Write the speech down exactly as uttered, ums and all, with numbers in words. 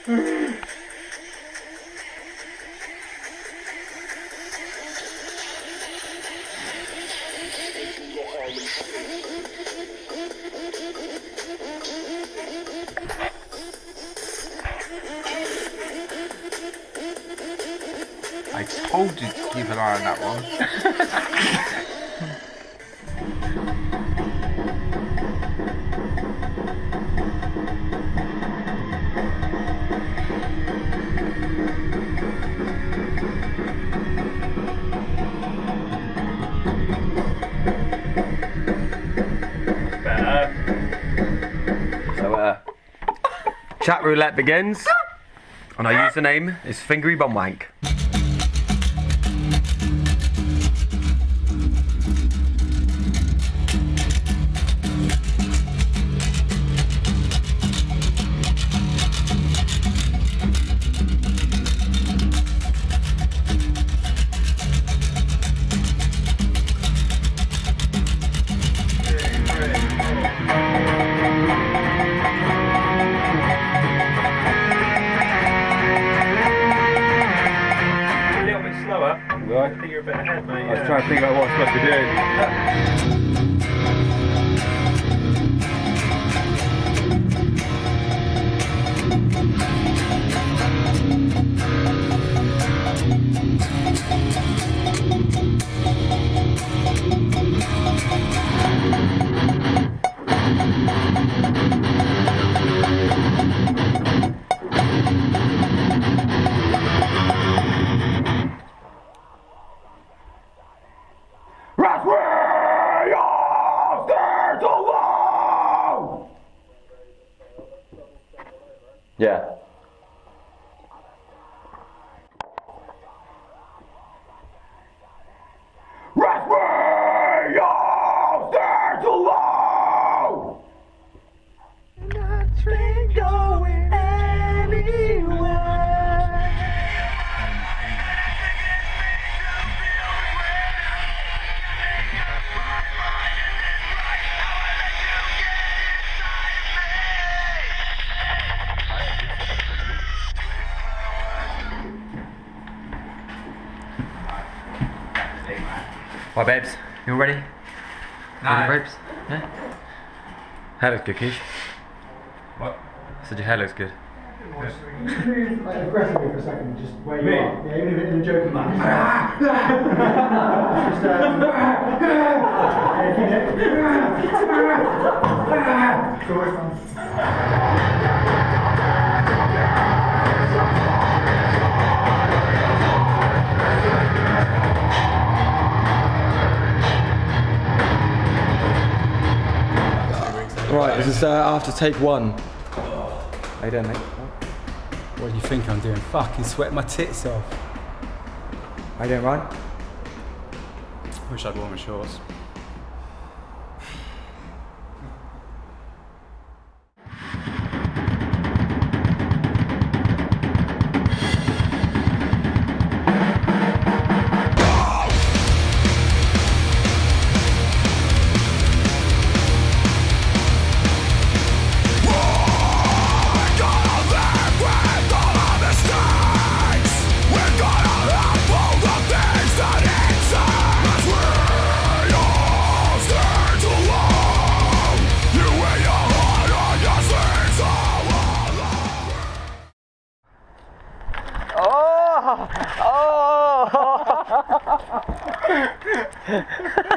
I told you to keep an eye on that one. Better. So, uh, chat roulette begins, and our username is Fingery Bumwank. Right. I think you're a bit ahead, mate. I was yeah. trying to think about what I'm supposed to do. Yeah. Rest me, y'all stay too long. Nothing going anywhere. Right, babes, you all ready? No. Ready, babes? Yeah? Hair looks good, Keish. What? I said your hair looks good. Just move like aggressively for a second, just where you Me? are. Yeah, even if it's in a joking manner. Just, um, yeah, keep it. Cool, it's fine. Right, this is uh, after take one. How you doing, mate? What do you think I'm doing? Fucking sweat my tits off. How you doing, Ryan? Wish I'd worn my shorts. Oh! Oh!